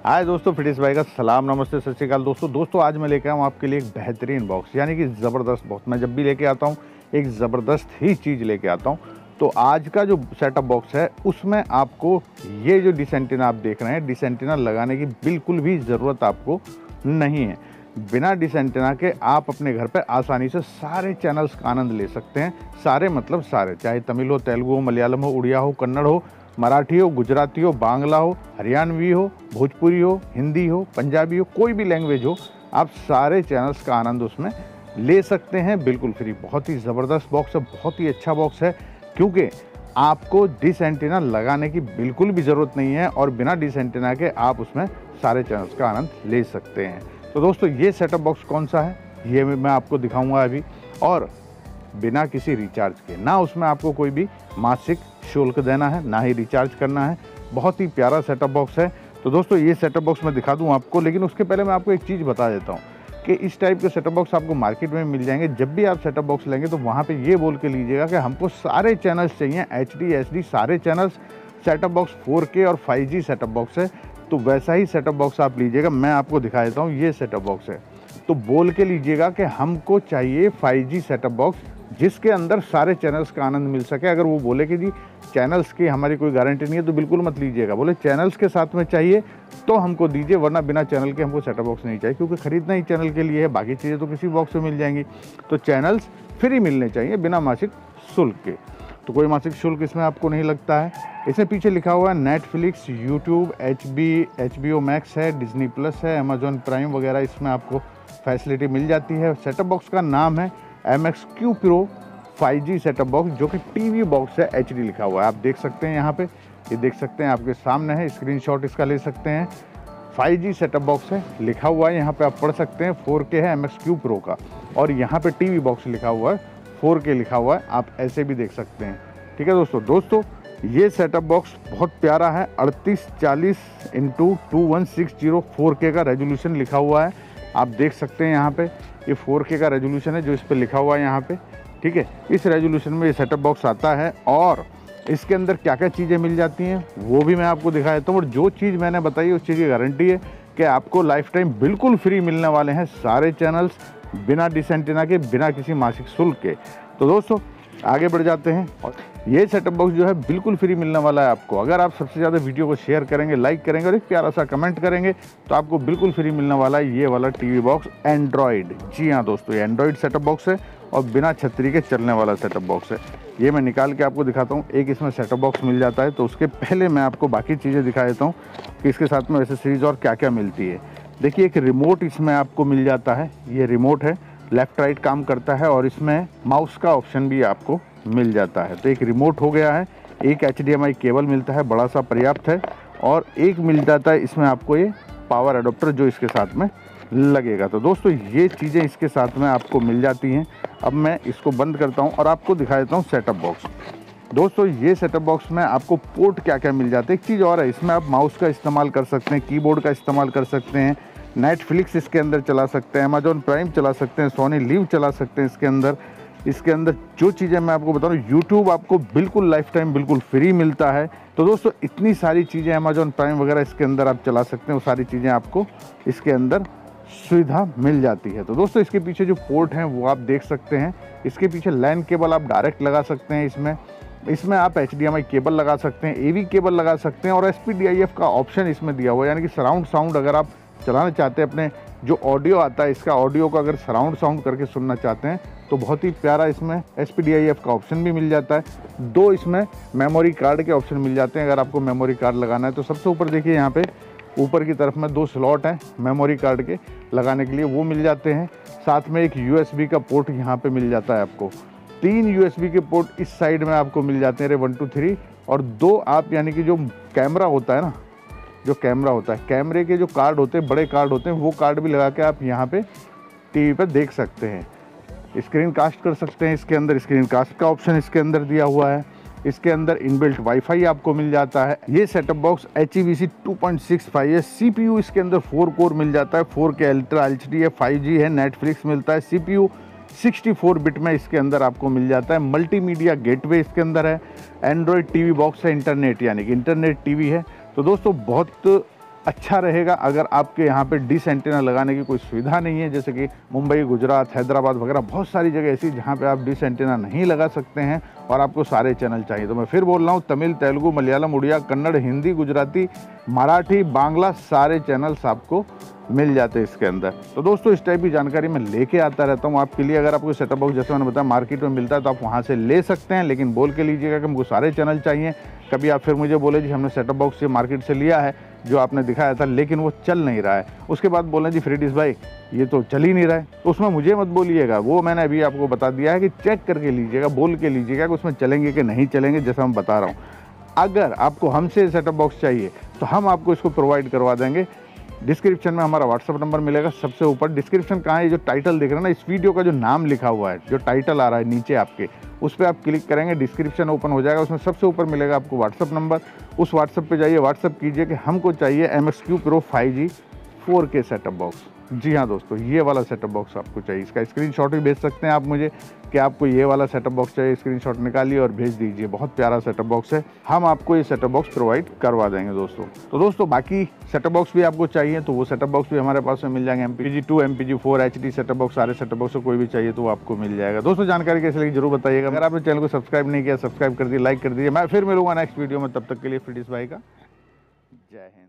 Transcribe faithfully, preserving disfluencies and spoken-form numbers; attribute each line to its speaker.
Speaker 1: हाय दोस्तों, फिटिस भाई का सलाम, नमस्ते, सत श्री अकाल। दोस्तों दोस्तों आज मैं लेके आऊँ आपके लिए एक बेहतरीन बॉक्स, यानी कि ज़बरदस्त बॉक्स। मैं जब भी लेके आता हूँ एक ज़बरदस्त ही चीज़ लेके आता हूँ। तो आज का जो सेटअप बॉक्स है उसमें आपको ये जो डिश एंटीना आप देख रहे हैं, डिश एंटीना लगाने की बिल्कुल भी ज़रूरत आपको नहीं है। बिना डिश एंटीना के आप अपने घर पर आसानी से सारे चैनल्स का आनंद ले सकते हैं। सारे मतलब सारे, चाहे तमिल हो, तेलुगु हो, मलयालम हो, उड़िया हो, कन्नड़ हो, मराठी हो, गुजराती हो, बांग्ला हो, हरियाणवी हो, भोजपुरी हो, हिंदी हो, पंजाबी हो, कोई भी लैंग्वेज हो, आप सारे चैनल्स का आनंद उसमें ले सकते हैं बिल्कुल फ्री। बहुत ही ज़बरदस्त बॉक्स है, बहुत ही अच्छा बॉक्स है, क्योंकि आपको डिश एंटीना लगाने की बिल्कुल भी ज़रूरत नहीं है और बिना डिश एंटीना के आप उसमें सारे चैनल्स का आनंद ले सकते हैं। तो दोस्तों ये सेटअप बॉक्स कौन सा है ये मैं आपको दिखाऊंगा अभी, और बिना किसी रिचार्ज के, ना उसमें आपको कोई भी मासिक शुल्क देना है, ना ही रिचार्ज करना है। बहुत ही प्यारा सेटअप बॉक्स है। तो दोस्तों ये सेटअप बॉक्स मैं दिखा दूं आपको, लेकिन उसके पहले मैं आपको एक चीज़ बता देता हूं कि इस टाइप के सेटअप बॉक्स आपको मार्केट में मिल जाएंगे। जब भी आप सेटअप बॉक्स लेंगे तो वहाँ पे ये बोल के लीजिएगा कि हमको सारे चैनल्स चाहिए, एच डी एच डी सारे channels. Setup box four K और फाइव जी सेटअप बॉक्स है, तो वैसा ही सेटअप बॉक्स आप लीजिएगा। मैं आपको दिखा देता हूँ, ये सेटअप बॉक्स है, तो बोल के लीजिएगा कि हमको चाहिए फाइव जी सेटअप बॉक्स जिसके अंदर सारे चैनल्स का आनंद मिल सके। अगर वो बोले कि जी चैनल्स की हमारी कोई गारंटी नहीं है तो बिल्कुल मत लीजिएगा। बोले चैनल्स के साथ में चाहिए तो हमको दीजिए, वरना बिना चैनल के हमको सेटअप बॉक्स नहीं चाहिए, क्योंकि खरीदना ही चैनल के लिए है, बाकी चीज़ें तो किसी बॉक्स में मिल जाएंगी। तो चैनल्स फ्री मिलने चाहिए बिना मासिक शुल्क के। तो कोई मासिक शुल्क इसमें आपको नहीं लगता है। इसमें पीछे लिखा हुआ है Netflix, YouTube, H B H B O Max है, डिज्नी प्लस है, अमेजॉन प्राइम वगैरह इसमें आपको फैसिलिटी मिल जाती है। सेटअप बॉक्स का नाम है M X Q pro five G setup box, जो कि टीवी बॉक्स है, एच डी लिखा हुआ है। आप देख सकते हैं यहाँ पे, ये देख सकते हैं, आपके सामने है, स्क्रीनशॉट इसका ले सकते हैं। फाइव जी सेटअप बॉक्स है, लिखा हुआ है यहाँ पे, आप पढ़ सकते हैं। फोर के है एम एक्स क्यू प्रो का, और यहाँ पे टीवी बॉक्स लिखा हुआ है, फोर के लिखा हुआ है, आप ऐसे भी देख सकते हैं। ठीक है दोस्तों दोस्तों ये सेटअप बॉक्स बहुत प्यारा है। अड़तीस चालीस into two one six zero four K का रेजोल्यूशन लिखा हुआ है, आप देख सकते हैं यहाँ पे। ये फोर के का रेजोल्यूशन है जो इस पर लिखा हुआ है यहाँ पे। ठीक है, इस रेजोल्यूशन में ये सेटअप बॉक्स आता है, और इसके अंदर क्या क्या चीज़ें मिल जाती हैं वो भी मैं आपको दिखा देता हूँ। और जो चीज़ मैंने बताई उस चीज़ की गारंटी है कि आपको लाइफ टाइम बिल्कुल फ्री मिलने वाले हैं सारे चैनल्स, बिना डिश एंटीना के, बिना किसी मासिक शुल्क के। तो दोस्तों आगे बढ़ जाते हैं, और ये सेटअप बॉक्स जो है बिल्कुल फ्री मिलने वाला है आपको। अगर आप सबसे ज़्यादा वीडियो को शेयर करेंगे, लाइक करेंगे और एक प्यारा सा कमेंट करेंगे तो आपको बिल्कुल फ्री मिलने वाला है ये वाला टीवी बॉक्स एंड्रॉयड। जी हाँ दोस्तों, ये एंड्रॉयड सेटअप बॉक्स है और बिना छतरी के चलने वाला सेटअप बॉक्स है। ये मैं निकाल के आपको दिखाता हूँ। एक इसमें सेटअप बॉक्स मिल जाता है, तो उसके पहले मैं आपको बाकी चीज़ें दिखा देता हूँ कि इसके साथ में एसेसरीज और क्या क्या मिलती है। देखिए एक रिमोट इसमें आपको मिल जाता है, ये रिमोट है, लेफ़्ट राइट काम करता है, और इसमें माउस का ऑप्शन भी आपको मिल जाता है। तो एक रिमोट हो गया है, एक H D M I cable मिलता है, बड़ा सा पर्याप्त है, और एक मिल जाता है इसमें आपको ये पावर एडोप्टर जो इसके साथ में लगेगा। तो दोस्तों ये चीज़ें इसके साथ में आपको मिल जाती हैं। अब मैं इसको बंद करता हूं और आपको दिखा देता हूं सेटअप बॉक्स। दोस्तों ये सेटअप बॉक्स में आपको पोर्ट क्या क्या मिल जाते हैं, एक चीज़ और है, इसमें आप माउस का इस्तेमाल कर सकते हैं, कीबोर्ड का इस्तेमाल कर सकते हैं, नेटफ्लिक्स इसके अंदर चला सकते हैं, अमेजॉन प्राइम चला सकते हैं, सोनी लिव चला सकते हैं इसके अंदर। इसके अंदर जो चीज़ें मैं आपको बता रहा हूँ, यूट्यूब आपको बिल्कुल लाइफ टाइम बिल्कुल फ्री मिलता है। तो दोस्तों इतनी सारी चीज़ें, अमेजॉन प्राइम वगैरह इसके अंदर आप चला सकते हैं, वो सारी चीज़ें आपको इसके अंदर सुविधा मिल जाती है। तो दोस्तों इसके पीछे जो पोर्ट हैं वो आप देख सकते हैं। इसके पीछे लैन केबल आप डायरेक्ट लगा सकते हैं, इसमें इसमें आप H D M I cable लगा सकते हैं, ए वी केबल लगा सकते हैं, और S P D I F का ऑप्शन इसमें दिया हुआ है, यानी कि सराउंड साउंड अगर आप चलाना चाहते हैं, अपने जो ऑडियो आता है इसका ऑडियो को अगर सराउंड साउंड करके सुनना चाहते हैं तो बहुत ही प्यारा इसमें S P D I F का ऑप्शन भी मिल जाता है। दो इसमें मेमोरी कार्ड के ऑप्शन मिल जाते हैं, अगर आपको मेमोरी कार्ड लगाना है तो। सबसे ऊपर देखिए यहाँ पे ऊपर की तरफ में दो स्लॉट हैं मेमोरी कार्ड के लगाने के लिए, वो मिल जाते हैं। साथ में एक यू एस बी का पोर्ट यहाँ पे मिल जाता है आपको। तीन यू एस बी के पोर्ट इस साइड में आपको मिल जाते हैं, वन टू थ्री, और दो आप यानी कि जो कैमरा होता है ना, जो कैमरा होता है, कैमरे के जो कार्ड होते हैं, बड़े कार्ड होते हैं, वो कार्ड भी लगा के आप यहाँ पे टीवी पे देख सकते हैं, स्क्रीन कास्ट कर सकते हैं। इसके अंदर स्क्रीन कास्ट का ऑप्शन इसके अंदर दिया हुआ है। इसके अंदर इनबिल्ट वाईफाई आपको मिल जाता है। ये setup box H E V C two point six five है। सी पी यू इसके अंदर फोर कोर मिल जाता है, four K ultra H D है, फाइव जी है, नेटफ्लिक्स मिलता है। C P U sixty four bit में इसके अंदर आपको मिल जाता है। मल्टीमीडिया गेटवे इसके अंदर है। एंड्रॉयड टीवी बॉक्स है, इंटरनेट यानी कि इंटरनेट टीवी है। तो दोस्तों बहुत अच्छा रहेगा। अगर आपके यहाँ पे डिश एंटीना लगाने की कोई सुविधा नहीं है, जैसे कि मुंबई, गुजरात, हैदराबाद वगैरह बहुत सारी जगह ऐसी जहाँ पे आप डिश एंटीना नहीं लगा सकते हैं और आपको सारे चैनल चाहिए, तो मैं फिर बोल रहा हूँ, तमिल, तेलुगु, मलयालम, उड़िया, कन्नड़, हिंदी, गुजराती, मराठी, बांग्ला, सारे चैनल्स आपको मिल जाते हैं इसके अंदर। तो दोस्तों इस टाइप की जानकारी मैं लेके आता रहता हूँ आपके लिए। अगर आपको सेटअप बॉक्स जैसे मैंने बताया मार्केट में मिलता है तो आप वहाँ से ले सकते हैं, लेकिन बोल के लीजिएगा कि हमको सारे चैनल चाहिए। कभी आप फिर मुझे बोले जी हमने सेटअप बॉक्स ये मार्केट से लिया है जो आपने दिखाया था, लेकिन वो चल नहीं रहा है, उसके बाद बोलें जी फ्रीडिश भाई ये तो चल ही नहीं रहा है, तो उसमें मुझे मत बोलिएगा। वो मैंने अभी आपको बता दिया है कि चेक करके लीजिएगा, बोल के लीजिएगा कि उसमें चलेंगे कि नहीं चलेंगे, जैसा मैं बता रहा हूँ। अगर आपको हमसे सेटअप बॉक्स चाहिए तो हम आपको इसको प्रोवाइड करवा देंगे। डिस्क्रिप्शन में हमारा व्हाट्सअप नंबर मिलेगा सबसे ऊपर। डिस्क्रिप्शन कहाँ है, जो टाइटल दिख रहा है ना, इस वीडियो का जो नाम लिखा हुआ है, जो टाइटल आ रहा है नीचे आपके, उस पर आप क्लिक करेंगे, डिस्क्रिप्शन ओपन हो जाएगा, उसमें सबसे ऊपर मिलेगा आपको व्हाट्सअप नंबर। उस व्हाट्सअप पे जाइए, व्हाट्सअप कीजिए कि हमको चाहिए M X Q pro five G four K setup box. जी हाँ दोस्तों, ये वाला सेटअप बॉक्स आपको चाहिए। इसका स्क्रीनशॉट भी भेज सकते हैं आप मुझे कि आपको ये वाला सेटअप बॉक्स चाहिए, स्क्रीनशॉट निकालिए और भेज दीजिए। बहुत प्यारा सेटअप बॉक्स है, हम आपको ये सेटअप बॉक्स प्रोवाइड करवा देंगे दोस्तों। तो दोस्तों बाकी सेटअप बॉक्स भी आपको चाहिए तो वो सेटअप बॉक्स भी हमारे पास में मिल जाएंगे। M P G two, M P G four, H D setup box, सारे सेटअप बॉक्स कोई भी चाहिए तो वो आपको मिल जाएगा। दोस्तों जानकारी कैसे लगी जरूर बताइएगा। अगर आपने चैनल को सब्सक्राइब नहीं किया, सब्सक्राइब कर दिए, लाइक कर दीजिए। मैं फिर मिलूंगा नेक्स्ट वीडियो में, तब तक के लिए फ्रीडिश भाई का जय हिंद।